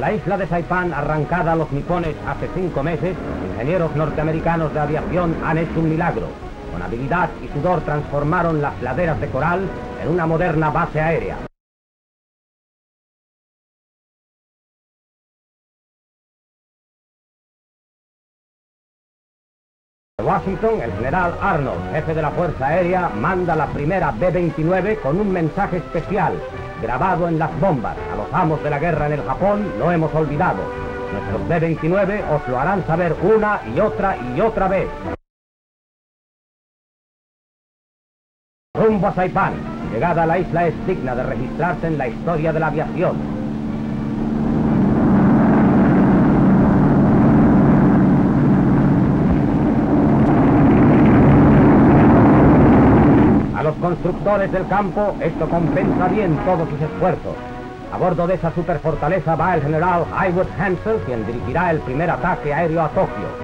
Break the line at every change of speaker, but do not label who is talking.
la isla de Saipán, arrancada a los nipones hace 5 meses, ingenieros norteamericanos de aviación han hecho un milagro. Con habilidad y sudor transformaron las laderas de coral en una moderna base aérea. En Washington, el general Arnold, jefe de la Fuerza Aérea, manda la primera B-29 con un mensaje especial, grabado en las bombas. A los amos de la guerra en el Japón lo hemos olvidado. Nuestros B-29 os lo harán saber una y otra vez. Rumbo a Saipán. Llegada a la isla es digna de registrarse en la historia de la aviación. A los constructores del campo, esto compensa bien todos sus esfuerzos. A bordo de esa superfortaleza va el general Haywood Hansel, quien dirigirá el primer ataque aéreo a Tokio.